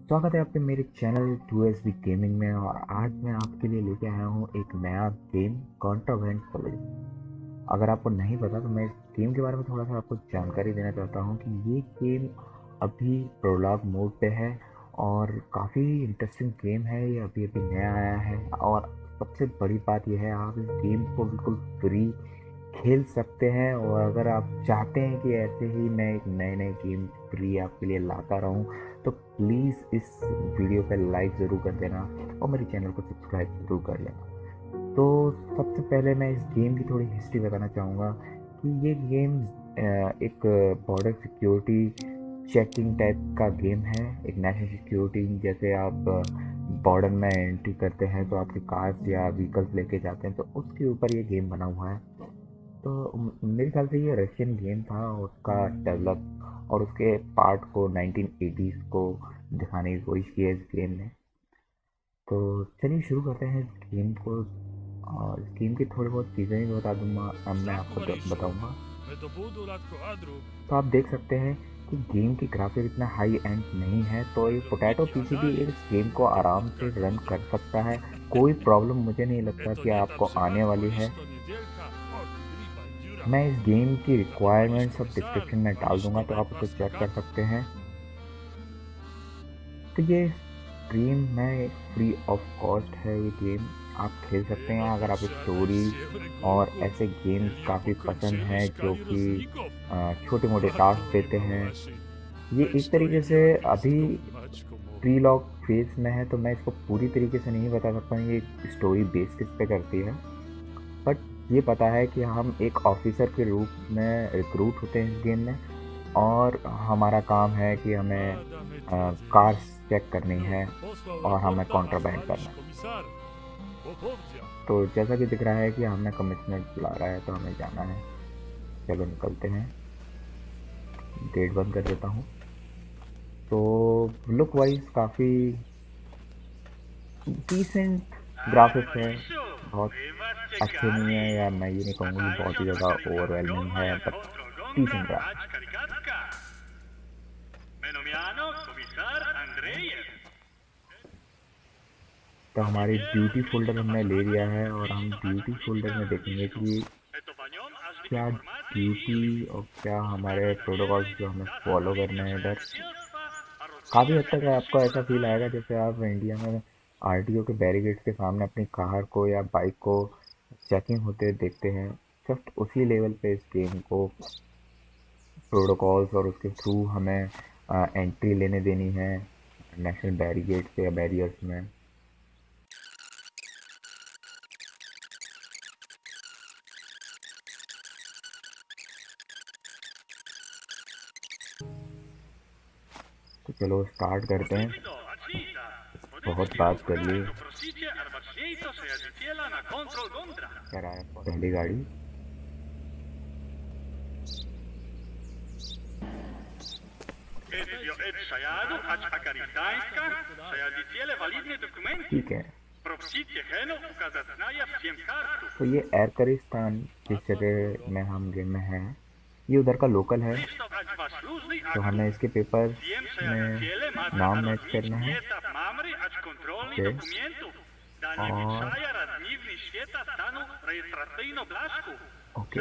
स्वागत है आपके मेरे चैनल 2SB गेमिंग में। और आज मैं आपके लिए लेके आया हूँ एक नया गेम, कॉन्ट्राबैंड पुलिस। अगर आपको नहीं पता तो मैं इस गेम के बारे में थोड़ा सा आपको जानकारी देना चाहता हूँ कि ये गेम अभी प्रोलॉग मोड पे है और काफ़ी इंटरेस्टिंग गेम है। ये अभी अभी नया आया है और सबसे बड़ी बात यह है, आप इस गेम को बिल्कुल फ्री खेल सकते हैं। और अगर आप चाहते हैं कि ऐसे ही मैं एक नए नए गेम फ्री आपके लिए लाता रहूं, तो प्लीज़ इस वीडियो पे लाइक ज़रूर कर देना और मेरे चैनल को सब्सक्राइब ज़रूर कर लेना। तो सबसे पहले मैं इस गेम की थोड़ी हिस्ट्री बताना चाहूँगा कि ये गेम एक बॉर्डर सिक्योरिटी चेकिंग टाइप का गेम है। एक नेशनल सिक्योरिटी, जैसे आप बॉर्डर में एंट्री करते हैं तो आपके कार्स या व्हीकल्स लेके जाते हैं, तो उसके ऊपर ये गेम बना हुआ है। तो मेरे ख्याल से ये रशियन गेम था, उसका डेवलप और उसके पार्ट को 1980s को दिखाने की कोशिश की है इस गेम ने। तो चलिए शुरू करते हैं इस गेम को। और इस गेम की थोड़ी बहुत चीज़ें भी बता दूंगा, अब मैं आपको बताऊंगा। तो आप देख सकते हैं कि गेम की ग्राफिक इतना हाई एंड नहीं है, तो ये पोटैटो पीसी भी इस गेम को आराम से रन कर सकता है। कोई प्रॉब्लम मुझे नहीं लगता कि आपको आने वाली है। मैं इस गेम की रिक्वायरमेंट्स और डिस्क्रिप्शन में डाल दूंगा, तो आप उसे चेक कर सकते हैं। तो ये स्ट्रीम में फ्री ऑफ कॉस्ट है। ये गेम आप खेल सकते हैं अगर आप स्टोरी और ऐसे गेम्स काफ़ी पसंद हैं जो कि छोटे मोटे टास्क देते हैं। ये एक तरीके से अभी प्री लॉग फेज में है, तो मैं इसको पूरी तरीके से नहीं बता सकता हूँ ये स्टोरी बेसिस पे करती है। बट ये पता है कि हम एक ऑफिसर के रूप में रिक्रूट होते हैं इस गेम में, और हमारा काम है कि हमें कार्स चेक करनी है और हमें कॉन्ट्राबैंड करना है। तो जैसा कि दिख रहा है कि हमें कमिश्नर बुला रहा है, तो हमें जाना है। चलो निकलते हैं। गेट बंद कर देता हूँ। तो लुक वाइज काफ़ी डिसेंट ग्राफिक्स है, बहुत अच्छे नहीं है, या मैं ये नहीं कहूँगा कि बहुत ही ज़्यादा ओवरवेलमिंग है, बट डिसेंट ग्राफिक्स। तो हमारी ड्यूटी फोल्डर हमने ले लिया है और हम ड्यूटी फोल्डर में देखेंगे कि क्या ड्यूटी और क्या हमारे प्रोटोकॉल्स जो हमें फॉलो करने हैं इधर। काफ़ी हद तक आपको ऐसा फील आएगा जैसे आप इंडिया में आरटीओ के बैरिकेड्स के सामने अपनी कार को या बाइक को चेकिंग होते देखते हैं। जस्ट उसी लेवल पे इस गेम को प्रोटोकॉल्स और उसके थ्रू हमें एंट्री लेने देनी है नेशनल बैरिकेड्स या बैरियर्स में। तो चलो स्टार्ट करते हैं। बहुत बात कर ली। क्या रहा है पहली गाड़ी। ठीक है। तो ये एरकरिस्तान जिस जगह में हम गेम में हैं, ये उधर का लोकल है। तो हमें इसके पेपर में नाम मैच करना है। ओके। और ओके,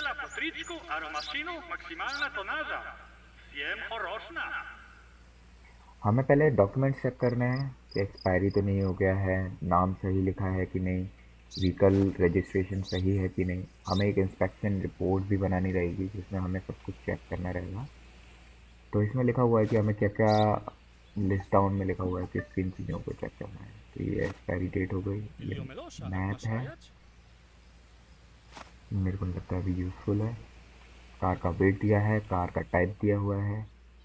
हमें पहले डॉक्यूमेंट चेक करना है कि एक्सपायरी तो नहीं हो गया है, नाम सही लिखा है कि नहीं, व्हीकल रजिस्ट्रेशन सही है कि नहीं। हमें एक इंस्पेक्शन रिपोर्ट भी बनानी रहेगी जिसमें हमें सब कुछ चेक करना रहेगा। तो इसमें लिखा हुआ है कि हमें क्या क्या, लिस्ट डाउन में लिखा हुआ है किस किन चीज़ों को चेक करना है। तो ये एक्सपायरी डेट हो गई, ये मैप है, मेरे को नहीं लगता अभी यूज़फुल है। कार का वेट दिया है, कार का टाइप दिया हुआ है।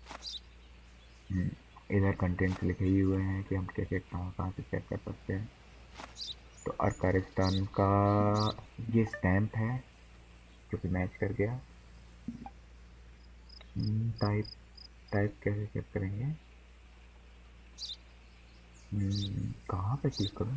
इधर कंटेंट्स लिखे ही हुए हैं कि हम क्या क्या कहाँ कहाँ से चेक कर सकते हैं। तो अरकारिस्तान का ये स्टैम्प है जो कि मैच कर गया। टाइप, टाइप कैसे चेक करेंगे। कहाँ पे क्लिक करूँ।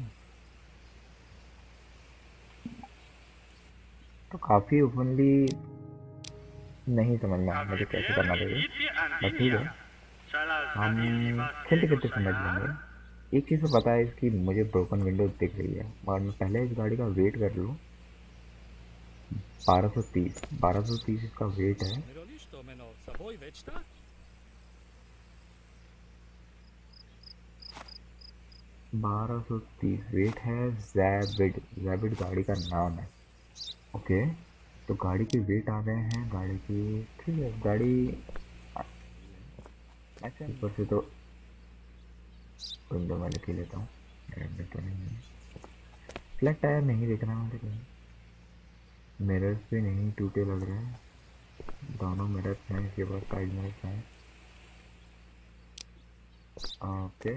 तो काफ़ी ओपनली नहीं समझ में आया मुझे कैसे करना चाहिए, बट ठीक है। हम खेलते खेलते समझ लेंगे। एक चीज़ तो पता है इसकी, मुझे ब्रोकन विंडो दिख रही है, और मैं पहले इस गाड़ी का वेट कर लूँ। 1230 इसका वेट है। Mirolisto meno Savoy večta? 1230 wait है। जैबिड, जैबिड गाड़ी का नाम है। ओके, तो गाड़ी के वेट आ गए हैं गाड़ी की। ठीक है गाड़ी। अच्छा, ऊपर से तो विंडो में लिख ही लेता हूँ। में तो नहीं है। फ्लैट टायर नहीं दिख रहा मुझे कहीं। मिरर्स भी नहीं, टूटे लग रहे हैं। दोनों मिरर्स हैं इसके पास, साइड मिरर्स हैं। ओके।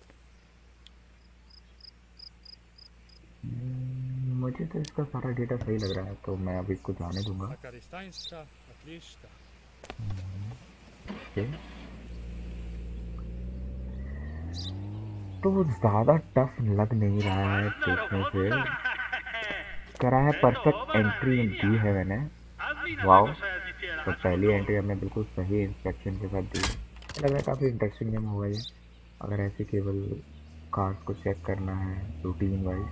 मुझे तो इसका सारा डेटा सही लग रहा है, तो मैं अभी इसको जाने दूंगा। Akaristainska, Atlista. ओके, तो वो ज़्यादा टफ लग नहीं रहा है देखने से। करा है, परफेक्ट एंट्री दी है मैंने। वाओ, तो पहली एंट्री हमने बिल्कुल सही इंस्ट्रक्शन के साथ दी है। लग रहा है काफ़ी इंटरेस्टिंग गेम होगा ये, अगर ऐसे केवल कार्स को चेक करना है रूटीन वाइज।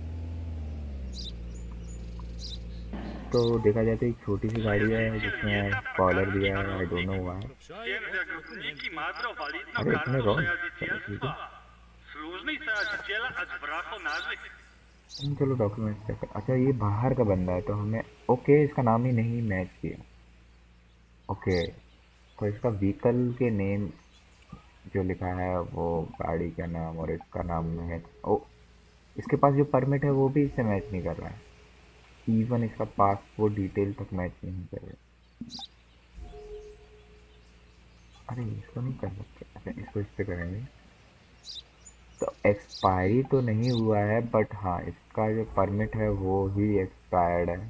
तो देखा जाए तो एक छोटी सी गाड़ी है जिसमें स्पॉइलर दिया है, I don't know why. Propšaj od dokumenti. अरे इतने रोड, चलो ठीक है। चलो डॉक्यूमेंट चेक कर। अच्छा ये बाहर का बंदा है, तो हमें ओके, इसका नाम ही नहीं मैच किया। ओके, तो इसका व्हीकल के नेम जो लिखा है वो गाड़ी का नाम और इसका नाम में है। ओ, इसके पास जो परमिट है वो भी इससे मैच नहीं कर रहा है। इवन इसका पासपोर्ट डिटेल तक मैच नहीं कर रहा। अरे इसको नहीं कर सकते। अच्छा इसको इस पे करेंगे। तो एक्सपायरी तो नहीं हुआ है, बट हाँ इसका जो परमिट है वो ही एक्सपायर्ड है।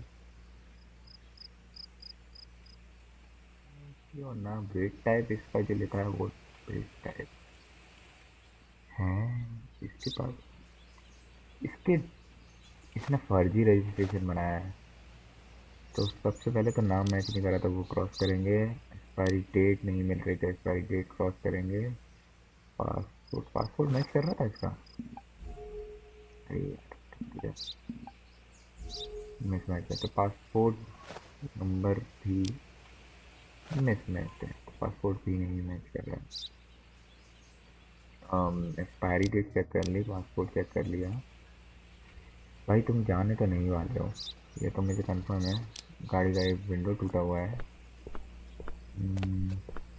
क्यों ना ब्रेक टाइप इसका जो लिखा है वो ब्रेक टाइप है इसके पास। इसके इसने फर्जी रजिस्ट्रेशन बनाया है। तो सबसे पहले तो नाम मैच नहीं करा, तो वो क्रॉस करेंगे। एक्सपायरी डेट नहीं मिल रही, तो एक्सपायरी डेट क्रॉस करेंगे। पासपोर्ट मैच कर रहा था इसका। अरे यार, ठीक है, मिस मैच है, तो पासपोर्ट नंबर भी मिस मैच है, तो पासपोर्ट भी नहीं मैच कर रहा है। एक्सपायरी डेट चेक कर ली, पासपोर्ट चेक कर लिया। भाई तुम जाने तो नहीं वाले हो, ये तो मुझे कंफर्म है। गाड़ी का एक विंडो टूटा हुआ है। हम्म,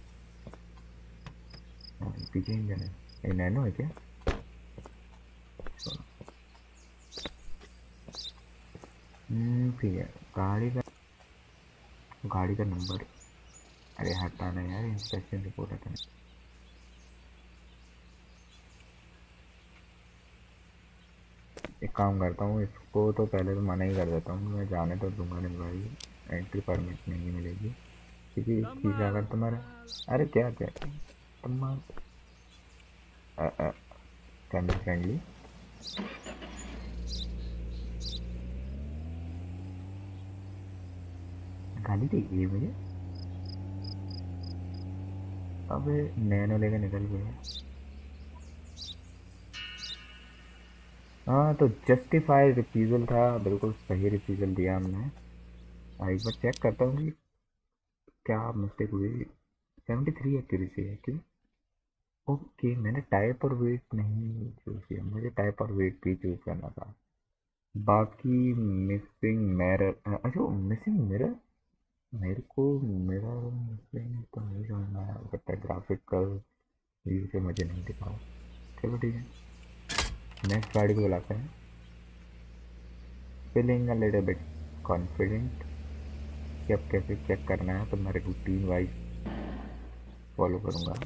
पीछे इंजन है। ये नैनो है क्या? ठीक है। गाड़ी का नंबर, अरे हटाना यार, इंस्पेक्शन रिपोर्ट हटाना। एक काम करता हूँ, इसको तो पहले तो मना ही कर देता हूँ, मैं जाने तो दूंगा नहीं भाई। एंट्री परमिट नहीं मिलेगी, क्योंकि एक चीज़ अगर तुम्हारा, अरे क्या क्या तुम फैमिली फ्रेंडली। गाली देगी मुझे। अब नैनो लेकर निकल गए। हाँ, तो जस्टिफाइड रिफ्यूज़ल था, बिल्कुल सही रिफ्यूज़ल दिया हमने। एक बार चेक करता हूँ कि क्या मिस्टेक हुई। 73 एक्यूरेसी है क्यों? ओके, मैंने टाइप और वेट नहीं चूज़ किया, मुझे टाइप और वेट भी चूज़ करना था। बाकी मिसिंग मिरर, अच्छा मिसिंग मिरर, मेरे को मिरर मिसिंग तो नहीं समझ में आया, बट ग्राफिकल व्यू से मुझे नहीं दिखा। चलो ठीक है, नेक्स्ट गाड़ी को बुलाते हैं। Feeling a little bit confident कि अब कैसे चेक करना है, तो मैं रूटीन वाइज फॉलो करूँगा।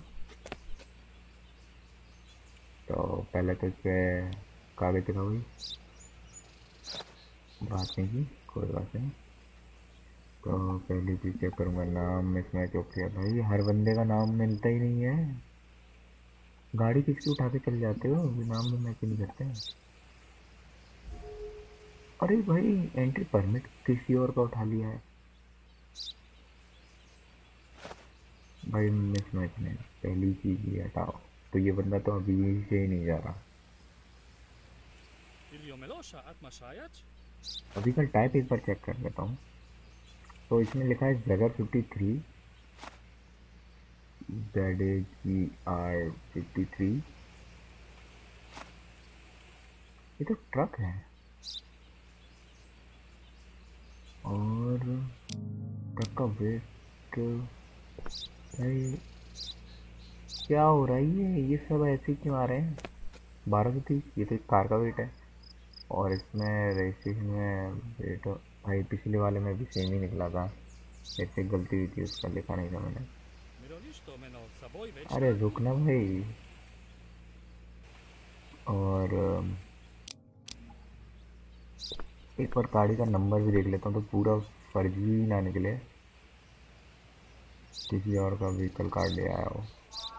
तो पहले तो इस पर कागज दिखा हुई, बात नहीं की, कोई बात नहीं। तो पहली चीज़ चेक करूँगा, नाम मिसमैच ओके है। भाई हर बंदे का नाम मिलता ही नहीं है, गाड़ी किसकी उठा के चले जाते हो, ये नाम भी मैच नहीं करते हैं। अरे भाई, एंट्री परमिट किसी और का उठा लिया है। भाई मिस मैच में पहली चीज ही हटाओ। तो ये बंदा तो अभी से ही नहीं जा रहा। इलियो मेलोशा at Mashayach? अभी कल टाइप एक बार चेक कर लेता हूँ। तो इसमें लिखा है जगर 53, ZAGR 53। ये तो ट्रक है। और ट्रक का वेट, भाई क्या हो रहा है ये सब ऐसे क्यों आ रहे हैं। 1230, ये तो एक कार का वेट है। और इसमें रजिस्ट्रेशन में वेट, भाई पिछले वाले में भी सेम ही निकला था। ऐसे गलती हुई थी, उसका लिखा नहीं था मैंने। Mirolisto meno saboj अरे večta? रुकना भाई। और एक बार गाड़ी का नंबर भी देख लेता हूँ तो पूरा फर्जी ना निकले, किसी और का व्हीकल कार्ड ले आया हो।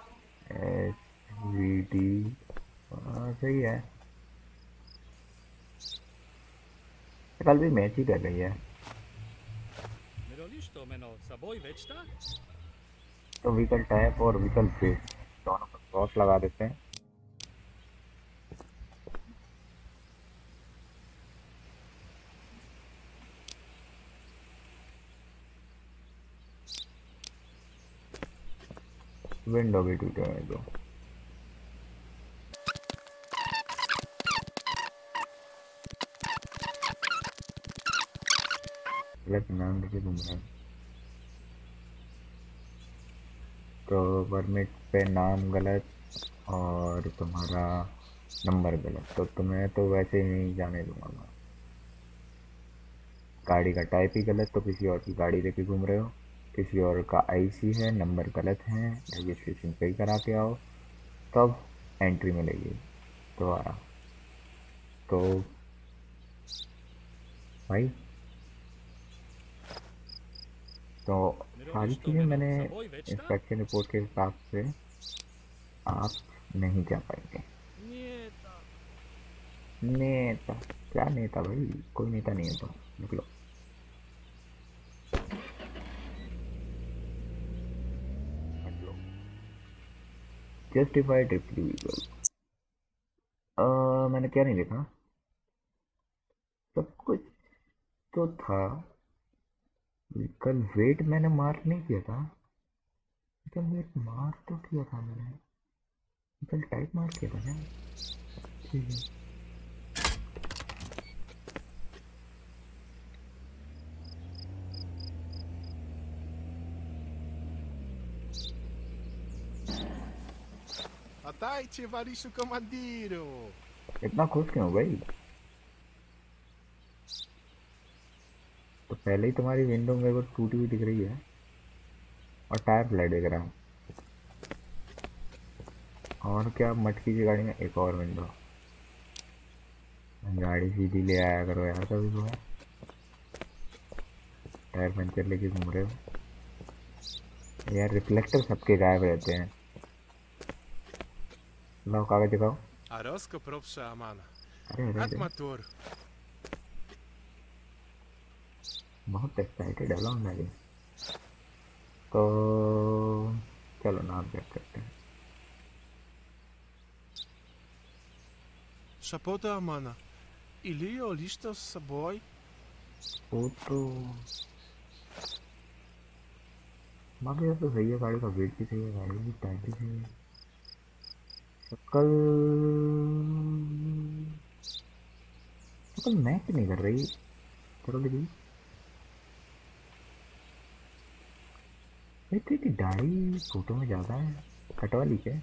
SVT, सही है। कल भी मैच ही कर रही है। Mirolisto meno saboj večta? तो व्हीकल टैप और व्हीकल फेस दोनों पर क्रॉस लगा देते हैं। विंडो भी टूटे हुए दो। गलत नाम लिखे घूम रहे हैं। तो परमिट पे नाम गलत और तुम्हारा नंबर गलत, तो तुम्हें तो वैसे ही नहीं जाने दूंगा मैं। गाड़ी का टाइप ही गलत, तो किसी और की गाड़ी लेके घूम रहे हो। किसी और का आईसी है, नंबर गलत है, रजिस्ट्रेशन सही करा के आओ, तब एंट्री मिलेगी दोबारा। तो भाई, तो सारी Mirolisto चीज़ें meno मैंने saboj večta? इंस्पेक्शन रिपोर्ट के हिसाब से आप नहीं जा पाएंगे। Nieta. नेता? क्या नेता भाई, कोई नेता नहीं है, तो निकलो। निकलो। जस्टिफाइड रिफ्यूजल, मैंने क्या नहीं लिखा, सब कुछ तो था। कल वेट मैंने मार्क नहीं किया था। कल वेट मार्क तो किया था मैंने, कल टाइप मार्क किया था ना। ठीक है। Atajcie, Wariszu komandiru! इतना खुश क्यों हो भाई? तो पहले ही तुम्हारी विंडो मेरे को टूटी हुई दिख रही है और टायर फ्लैट दिख रहा है। और क्या मटकी की गाड़ी में एक और विंडो। गाड़ी सीधी ले आया करो यार कभी को। टायर पंचर लेके घूम रहे हो यार। रिफ्लेक्टर सबके गायब रहते हैं। लाओ कागज दिखाओ। A Rosco proszę Amana. अरे अरे At अरे, motor. बहुत एक्साइटेड है लौंडा जी। तो चलो नाम चेक करते हैं। Szapota Amana. Ilio listo z sobой? वो तो बाकी सब तो सही है, गाड़ी का वेट भी सही है, गाड़ी की टाइम भी सही है। कल कल मैच नहीं कर रही। चलो देखिए, तेरी दाढ़ी फोटो में ज़्यादा है, कटवा ली क्या?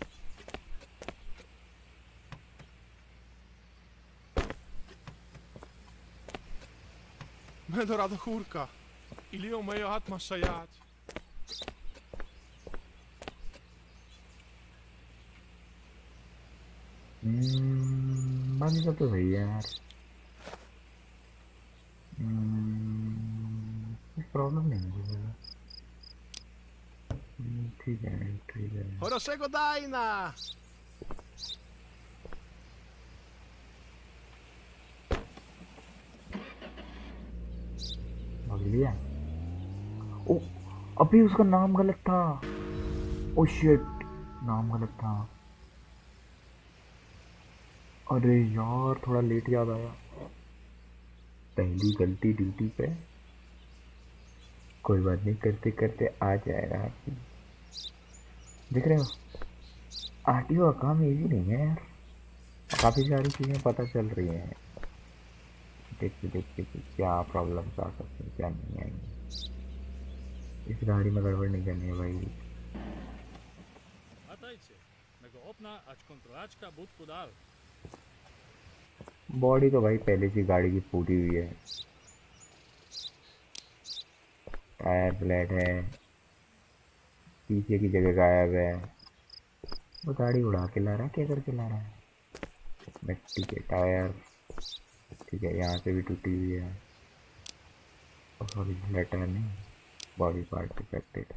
Będę rado chórka. Ilio moje atma szajać. बाकी सब तो सही है यार। कुछ प्रॉब्लम नहीं है मुझे। ठीक है ठीक है। Horosego Dajna! भाग लिया। ओ, अभी उसका नाम गलत था। ओ शिट, नाम गलत था। अरे यार थोड़ा लेट याद आया, पहली गलती ड्यूटी पे। कोई बात नहीं, करते करते आ जाएगा आपकी। देख रहे हो, आरटीओ का काम इजी नहीं है यार, काफ़ी सारी चीज़ें पता चल रही हैं। देखते देखते कि क्या प्रॉब्लम्स आ सकती हैं, क्या नहीं आएंगी। इस गाड़ी में गड़बड़ नहीं करनी है भाई। Hľadajte. Mego opna ač kontroláčka budku dal. Body तो भाई पहले से गाड़ी की फूटी हुई है, टायर फ्लैट है, पीछे की जगह गायब है। वो गाड़ी उड़ा के ला रहा है, क्या करके ला रहा है। मिट्टी के टायर, ठीक है, यहाँ से भी टूटी हुई है। सॉरी, टायर नहीं, बॉडी पार्ट डिफेक्टेड।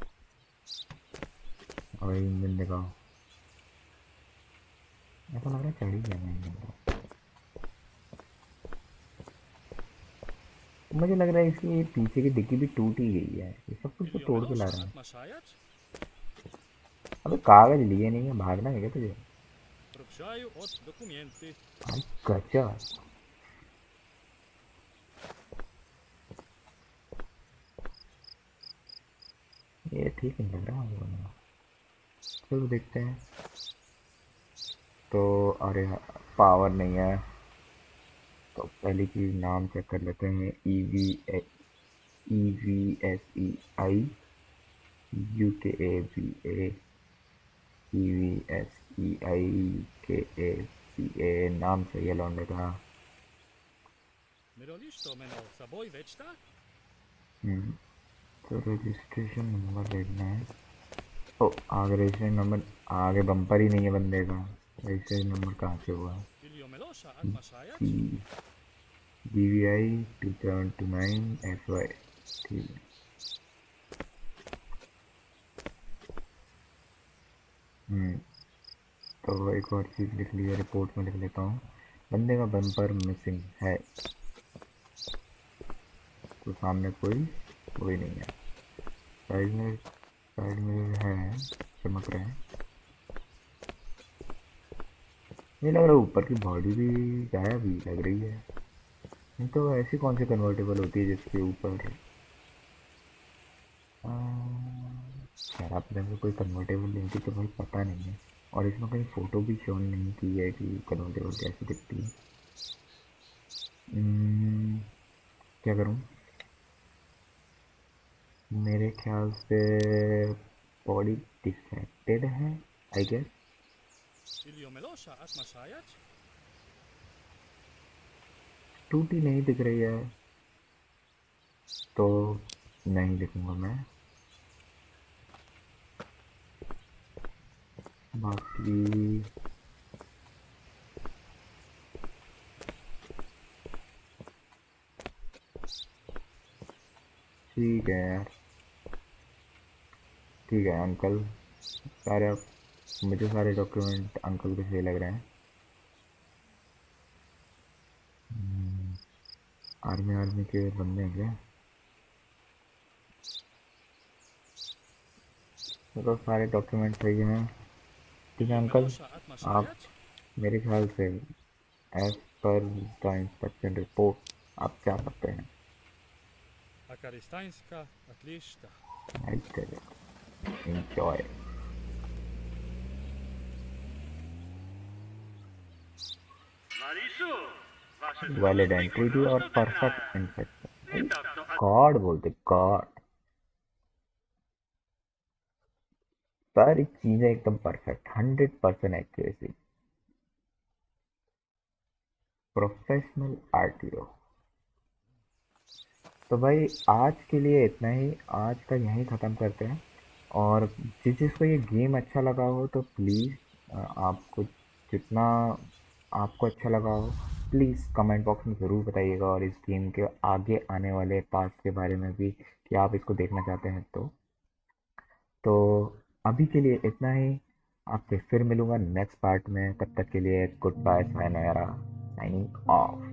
और इंजन दिखाओ, ऐसा लग रहा है चढ़ी गया मैं इंजन को। मुझे लग रहा है इसकी पीछे की डिक्की भी टूट ही गई है, ये सब कुछ तो Ilio तोड़ के ला Melosha रहा है। atmašājač? अबे कागज लिए नहीं है, भागना है क्या तुझे। Prupšaju od dokumenti. भाई गजा, ये ठीक नहीं लग रहा मुझे बना। चलो देखते हैं। तो अरे पावर नहीं है, तो पहली चीज नाम चेक कर लेते हैं। EVSEI UKAVA EVSEIKACA, नाम सही है लौंडे का। Miroliš to meno saboj večta? तो रजिस्ट्रेशन नंबर देखना है। ओ आगे रजिस्ट्रेशन नंबर, आगे बम्पर ही नहीं है बंदे का, रजिस्ट्रेशन नंबर कहाँ से हुआ। Ilio Melosha atmašājač? BVI 2729FY, ठीक है। तो एक और चीज़ लिख लिया, रिपोर्ट में लिख लेता हूँ। बंदे का बम्पर मिसिंग है, तो सामने कोई नहीं है। साइड में है, चमक रहे हैं। ये लग रहा है ऊपर की बॉडी भी गायब ही लग रही है। नहीं तो ऐसी कौन सी कन्वर्टेबल होती है जिसके ऊपर शराब में कोई कन्वर्टेबल नहीं थी, तो भाई पता नहीं है। और इसमें कहीं फ़ोटो भी शो नहीं की है कि कन्वर्टेबल कैसी दिखती है। क्या करूँ, मेरे ख्याल से बॉडी डिफेक्टेड है I guess. Ilio Melosha atmašājač? टूटी नहीं दिख रही है, तो नहीं लिखूंगा मैं। बाकी ठीक है यार, ठीक है अंकल। मुझे सारे डॉक्यूमेंट अंकल के सही लग रहे हैं। आर्मी के बंदे हैं क्या। तो सारे डॉक्यूमेंट सही हैं, ठीक है Ilio अंकल। Melosha आप atmašājač? मेरे ख्याल से as per the inspection report आप जा सकते हैं। Akaristainska atlišta. Enjoy. Valid entry भी और परफेक्ट इंस्पेक्शन, गॉड बोलते गॉड। सारी चीजें एकदम परफेक्ट, 100% एक्यूरेसी, प्रोफेशनल आरटीओ। तो भाई आज के लिए इतना ही, आज का यहीं ख़त्म करते हैं। और जिसको ये गेम अच्छा लगा हो तो प्लीज़ आपको जितना आपको अच्छा लगा हो प्लीज़ कमेंट बॉक्स में ज़रूर बताइएगा, और इस गेम के आगे आने वाले पार्ट्स के बारे में भी कि आप इसको देखना चाहते हैं। तो अभी के लिए इतना ही, आपसे फिर मिलूंगा नेक्स्ट पार्ट में। तब तक के लिए good bye, sayonara, signing of.